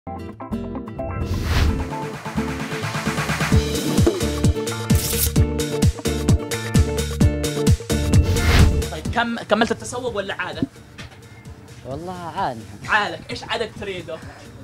طيب كملت التسوق ولا عادك؟ والله عاد. عادك، ايش عادك تريده؟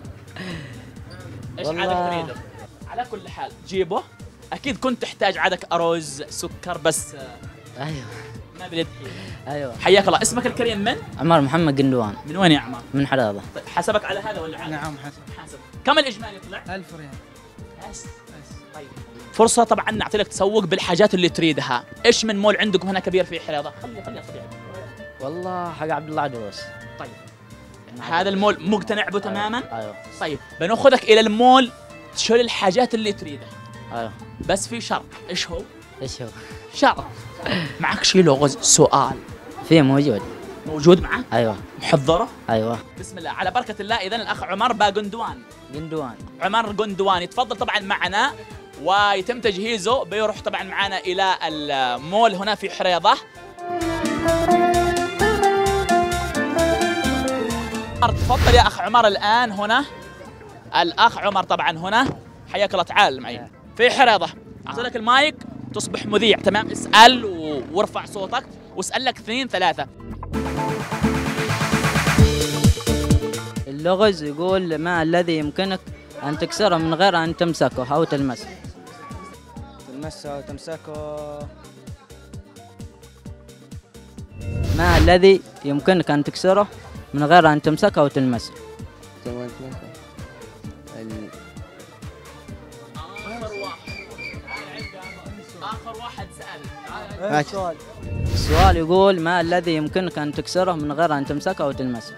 ايش عادك تريده؟ على كل حال جيبه، اكيد كنت تحتاج عادك ارز، سكر، بس ايوه ما بلد. ايوه. حياك الله، اسمك الكريم من؟ عمار محمد قندوان. من وين يا عمار؟ من حريضة. طيب حسبك على هذا ولا عادك؟ نعم حاسب. كم الاجمالي طلع؟ 1000 ريال بس. طيب فرصة طبعا نعطي لك تسوق بالحاجات اللي تريدها، ايش من مول عندكم هنا كبير في حريضة؟ خلي طبيعي. والله حق عبد الله عدوس. طيب هذا المول مقتنع به تماما؟ ايوه. طيب بناخذك الى المول تشتري الحاجات اللي تريدها. ايوه. بس في شرط، ايش هو؟ ايش هو؟ شرط معك شي لغز سؤال في موجود. موجود معك؟ ايوه. محضره؟ ايوه. بسم الله على بركة الله. إذن الأخ عمر باقندوان. قندوان. عمر قندوان يتفضل طبعا معنا ويتم تجهيزه، بيروح طبعا معنا إلى المول هنا في حريضة. تفضل يا أخ عمر الآن هنا. الأخ عمر طبعا هنا، حياك الله، تعال معي في حريضة. أعطي لك المايك تصبح مذيع، تمام؟ اسأل وارفع صوتك واسأل لك 2 3. اللغز يقول ما الذي يمكنك أن تكسره من غير أن تمسكه أو تلمسه؟ تلمسه أو تمسكه. ما الذي يمكنك أن تكسره من غير أن تمسكه أو تلمسه؟ آخر واحد سأل. السؤال يقول ما الذي يمكنك أن تكسره من غير أن تمسكه أو تلمسه؟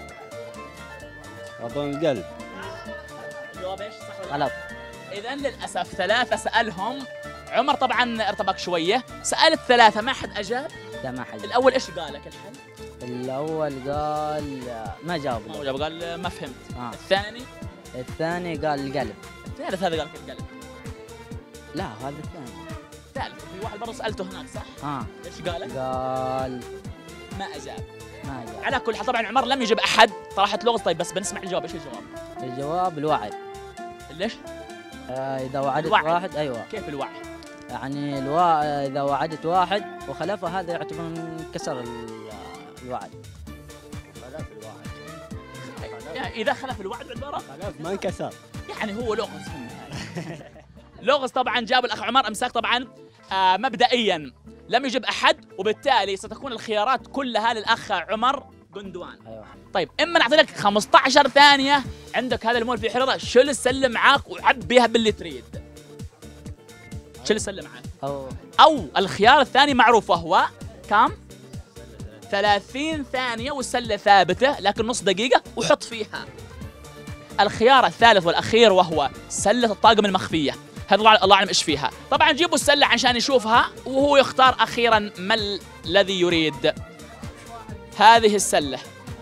أظن القلب. جواب ايش صح ولا غلط. إذن للأسف 3 سألهم، عمر طبعا ارتبك شوية، سأل ال3 ما حد أجاب. لا ما حد. الأول ايش قال لك الحل؟ الأول قال ما جاوب. ما جاب، قال ما فهمت. الثاني؟ الثاني قال القلب. الثالث هذا قال لك القلب. لا هذا الثاني. الثالث في واحد برضه سألته هناك صح؟ ايش قال لك؟ قال ما أجاب. ما أجاب. على كل حال طبعا عمر لم يجب أحد، طرحت لغز. طيب بس بنسمع الجواب، ايش الجواب؟ الجواب الوعد. ليش؟ إذا وعدت الوعد. واحد. أيوة. كيف الوعد؟ يعني إذا وعدت واحد وخلفه هذا يعتبر من كسر الوعد. خلف الوعد. يعني إذا خلف الوعد عبارة؟ خلف ما انكسر. يعني هو لغز في النهاية. لغز طبعا جاب الأخ عمر أمساك طبعا. مبدئيا لم يجب أحد، وبالتالي ستكون الخيارات كلها للأخ عمر قندوان. أيوة. طيب إما نعطي لك 15 ثانية، عندك هذا المول في حريضة، شيل السلة معاك وعبيها باللي تريد. شيل السلة معاك. أو الخيار الثاني معروف وهو كم؟ 30 ثانية والسلة ثابتة لكن نص دقيقة وحط فيها. الخيار الثالث والأخير وهو سلة الطاقم المخفية، هذا الله أعلم إيش فيها. طبعا جيبوا السلة عشان يشوفها وهو يختار أخيرا ما الذي يريد. هذه السلة.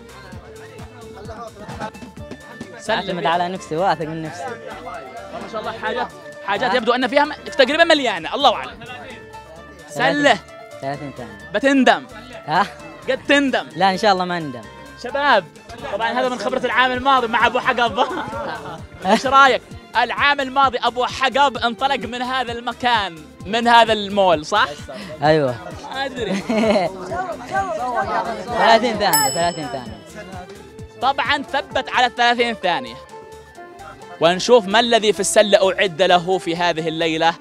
أعتمد على نفسي، واثق من نفسي. ما شاء الله حاجات يبدو أن فيها تقريبا مليانة، الله أعلم. سلة 30 ثانية. بتندم. قد تندم. لا إن شاء الله ما ندم. شباب طبعا هذا من خبرة العام الماضي مع أبو حقب. ايش رايك؟ العام الماضي أبو حقب انطلق من هذا المكان، من هذا المول، صح؟ أيوه. ما أدري. 30 ثانية. 30 ثانية. طبعا ثبت على 30 ثانية. ونشوف ما الذي في السلة أعد له في هذه الليلة.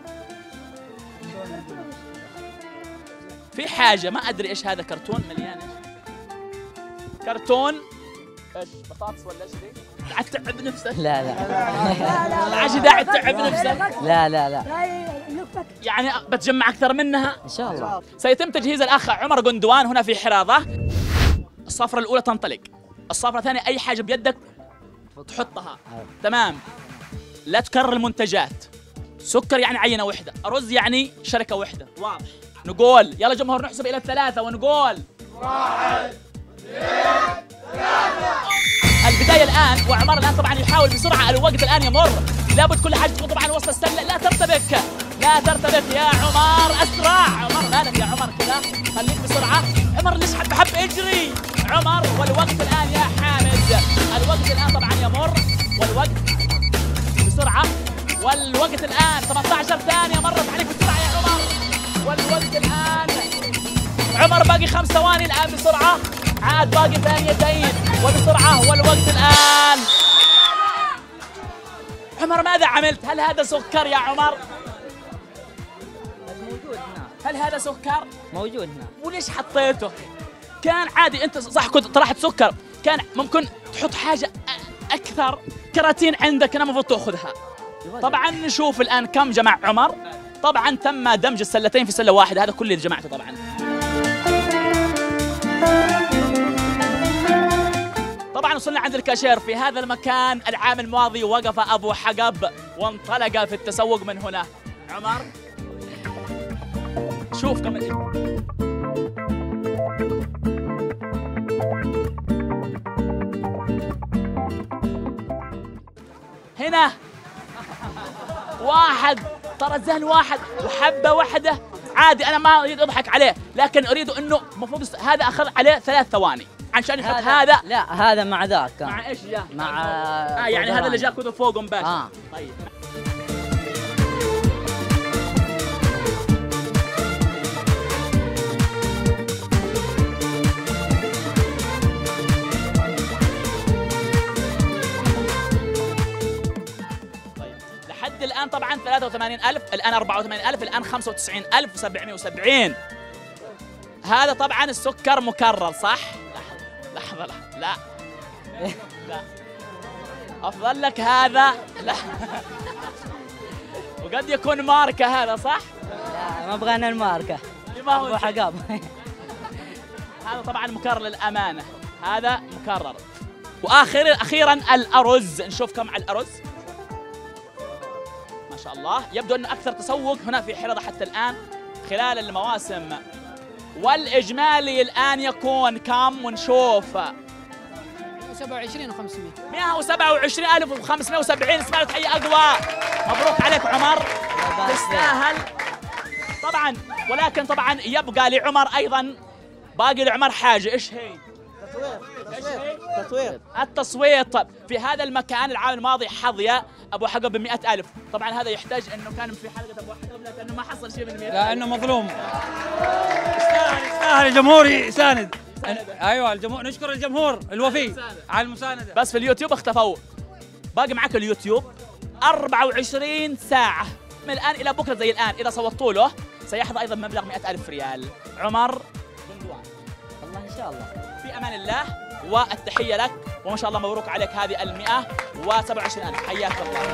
في حاجة ما أدري إيش هذا، كرتون مليان. كرتون ايش؟ بطاطس ولا ايش ذي؟ قاعد تتعب نفسك؟ لا لا. عاش قاعد تتعب نفسك؟ لا لا لا. يعني بتجمع أكثر منها؟ إن شاء الله. سيتم تجهيز الأخ عمر قندوان هنا في حريضة. الصفرة الأولى تنطلق، الصفرة الثانية أي حاجة بيدك تحطها. تمام. لا تكرر المنتجات. سكر يعني عينة واحدة، رز يعني شركة واحدة، واضح. نقول يلا جمهور نحسب إلى 3 ونقول 1 2 3. البداية الآن، وعمر الآن طبعا يحاول بسرعة، الوقت الآن يمر، لابد كل حاجة تكون طبعا وسط السلة. لا ترتبك لا ترتبك يا عمر، أسرع. عمر مالك يا عمر كذا، خليك بسرعة. عمر ليش حب اجري عمر. والوقت الآن يا حامد، الوقت الآن طبعا يمر، والوقت والوقت الآن 18 ثانية مرت عليك بسرعة يا عمر. والوقت الآن عمر باقي 5 ثواني الآن بسرعة، عاد باقي ثانيتين وبسرعة. والوقت الآن عمر ماذا عملت؟ هل هذا سكر يا عمر؟ موجود هنا. هل هذا سكر؟ موجود هنا. وليش حطيته؟ كان عادي، انت صح كنت طرحت سكر، كان ممكن تحط حاجة أكثر. كراتين عندك أنا المفروض تأخذها. طبعا نشوف الآن كم جمع عمر. طبعا تم دمج السلتين في سلة واحدة، هذا كل اللي جمعته طبعا. طبعا وصلنا عند الكاشير في هذا المكان. العام الماضي وقف أبو حقب وانطلق في التسوق من هنا. عمر شوف كم هنا واحد، ترى الذهن واحد وحبة واحدة عادي. أنا ما أريد أضحك عليه، لكن أريد أنه المفروض هذا أخذ عليه 3 ثواني عشان يحط هذا. لا هذا مع ذاك كان. مع إيش جاء؟ مع يعني هذا اللي جاء كله فوق مباشر. طيب لحد الآن طبعا 83,000، الآن 84,000، الآن 95,770. هذا طبعا السكر مكرر صح؟ لحظة لا لا أفضل لك هذا. لا وقد يكون ماركة هذا صح؟ لا ما بغينا الماركة. ما هو أبو حقاب. هذا طبعا مكرر للأمانة، هذا مكرر. وأخيرا الأرز، نشوف كم على الأرز. ما شاء الله يبدو أنه أكثر تسوق هنا في حرضة حتى الآن خلال المواسم. والإجمالي الآن يكون كم ونشوف؟ 127,500. 127,570. اسمع له تحية أقوى. مبروك عليك عمر، تستاهل طبعا. ولكن طبعا يبقى لعمر أيضا، باقي لعمر حاجة. إيش هي؟ تصوير. التصويت في هذا المكان. العام الماضي حظي أبو حقب ب100,000. طبعا هذا يحتاج أنه كان في حلقة أبو حقب لكنه ما حصل شيء من 100,000. لانه مظلوم. يستاهل الجمهور يساند. ايوه الجمهور، نشكر الجمهور الوفي على المساندة. بس في اليوتيوب اختفوا. باقي معك اليوتيوب 24 ساعة من الآن إلى بكرة زي الآن. إذا صوتوا له سيحظى أيضا مبلغ 100,000 ريال. عمر غندوان، الله إن شاء الله. في أمان الله والتحية لك، وما شاء الله مبروك عليك هذه 127,000. حياك الله.